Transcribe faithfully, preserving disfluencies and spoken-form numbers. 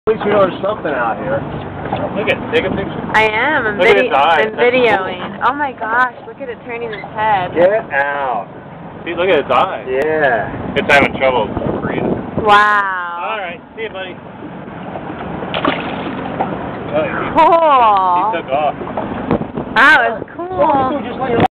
At least you know there's something out here. Look at it. Take a picture. I am. I'm, Look at vide its eyes. I'm videoing. Oh my gosh, look at it turning its head. Get out. See, look at its eyes. Yeah. It's having trouble breathing. Wow. Alright, see you, buddy. Oh, he, Cool. he took off. That was cool. Just let your